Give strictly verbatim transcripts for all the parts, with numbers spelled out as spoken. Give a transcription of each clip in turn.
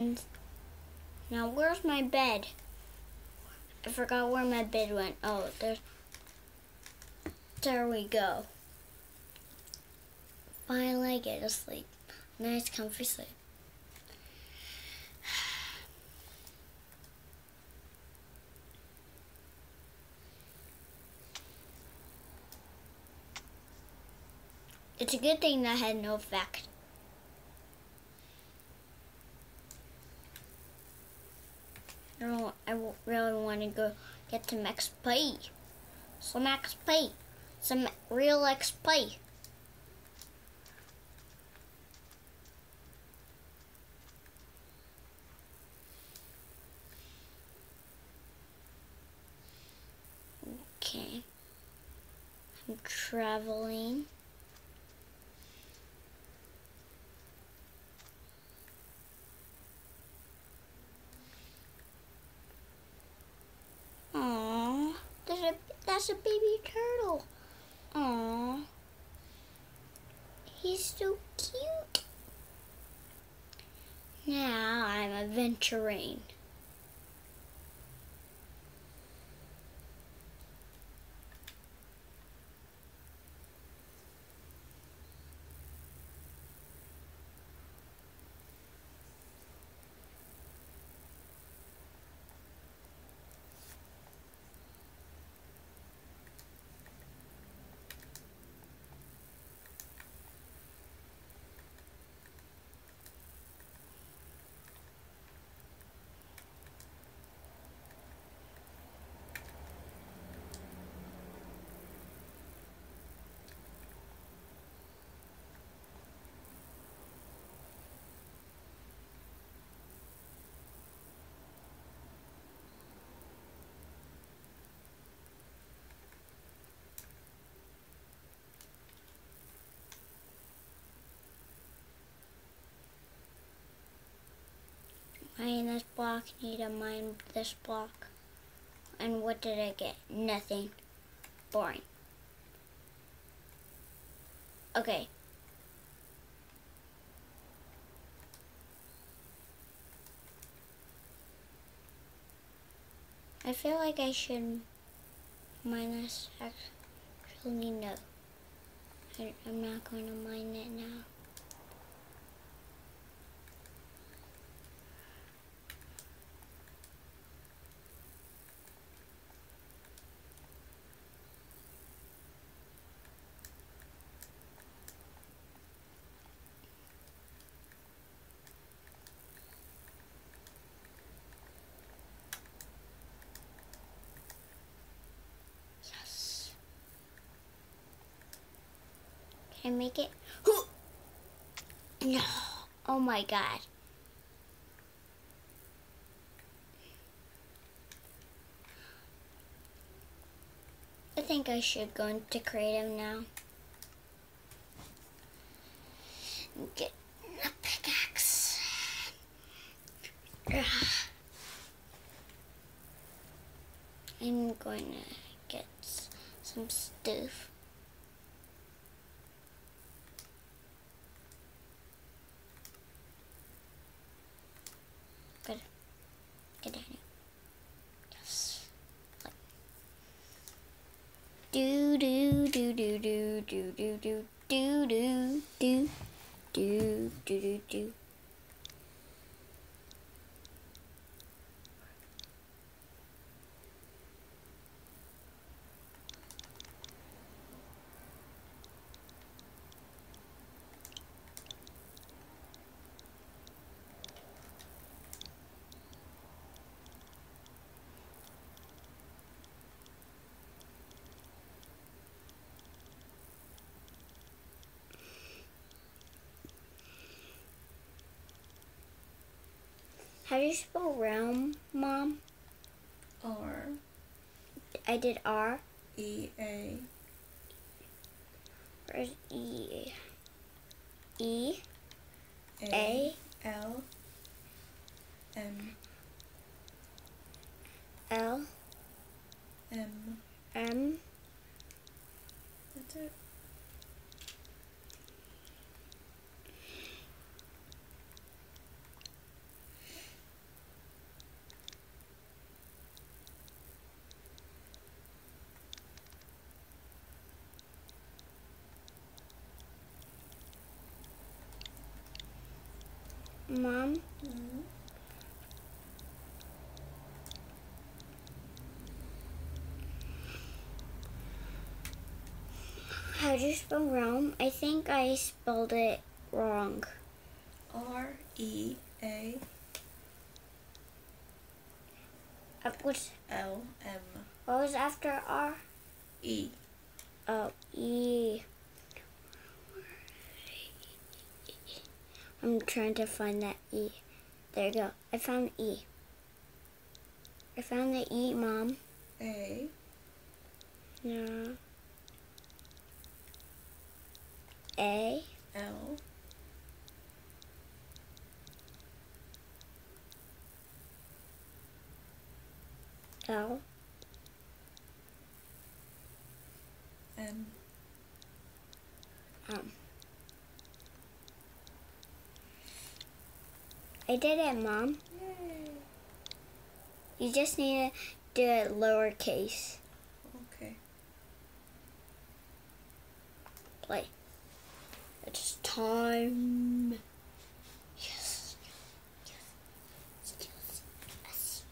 Now where's my bed? I forgot where my bed went. Oh, there's. There we go. Finally get to sleep. Nice comfy sleep. It's a good thing that had no effect. I don't. I really want to go get some X P. Some X P. Some real X P. Okay. I'm traveling. Aww, there's a, that's a baby turtle. Aww, he's so cute. Now I'm adventuring. Mine this block, need to mine this block. And what did I get? Nothing. Boring. Okay. I feel like I should mine this. Actually, no. I, I'm not going to mine it now. Can I make it? No. Oh my god. I think I should go into creative now. Get a pickaxe. Ugh. I'm going to get some stuff. Good. Get down here. Yes. Like. Do do do do do do do do do do do do do do do. How do you spell realm, Mom? R. I did R. E A. Where's E? E. A. A. L. M. L. M. M. That's it. Mom, Mm-hmm. how do you spell Rome? I think I spelled it wrong. R E A Uh, What's, L M what was after R? E. Oh, E. I'm trying to find that E. There you go. I found E. I found the E, Mom. A No. A. L L. M. Um. I did it, Mom. Yay. You just need to do it lowercase. Okay. Play. It's time. Yes. Yes. Yes.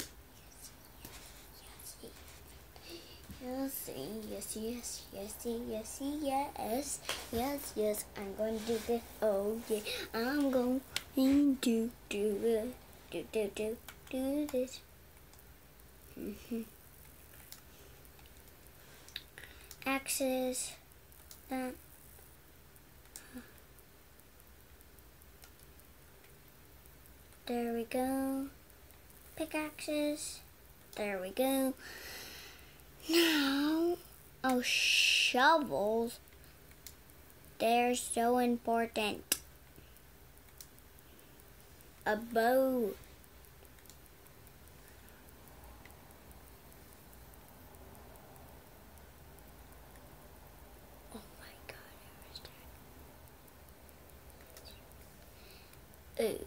Yes. Yes. Yes. Yes. Yes. Yes. Yes. Yes. Yes. Yes. I'm going to do this. Oh yeah. I'm going to do do it. Do do do do this. Mm-hmm. Axes. That. There we go. Pickaxes. There we go. Now, oh, shovels. They're so important. A bow. Oh my God, I was there. Ooh.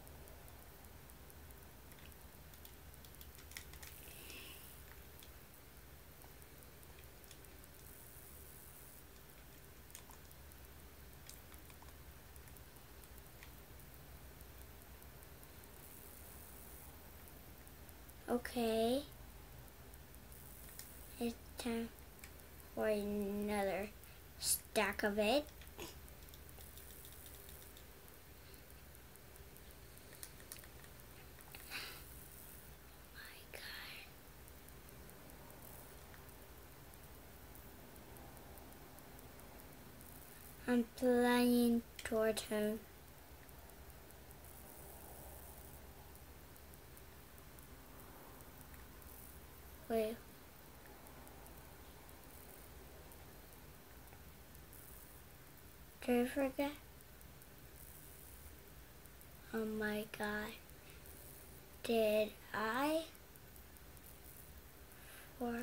Okay. It's time for another stack of it. My God. I'm flying towards him. Wait. Did I forget? Oh my God. Did I? For.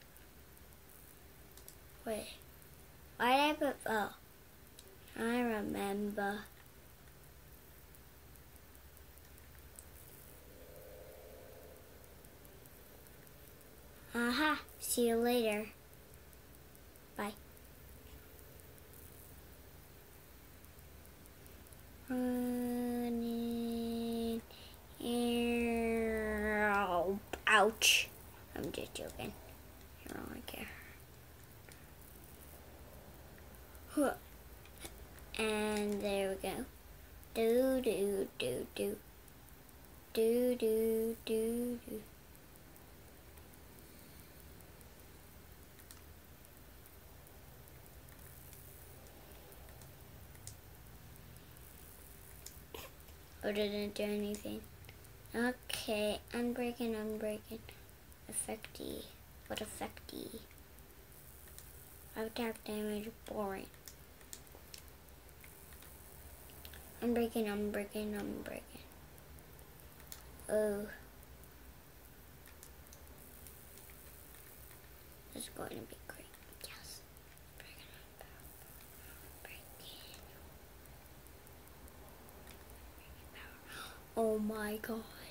Wait. Why did I put. Oh. I remember. Aha. See you later. Bye. Running. Ouch. I'm just joking. I don't really care. Huh. And there we go. Do do do do. Do do do do. Oh, didn't do anything. Okay, unbreaking, unbreaking. Effecty. What effecty? Attack damage, boring. Unbreaking, unbreaking, unbreaking. Oh. This is going to be great. Yes. Breaking, breaking. Oh my God.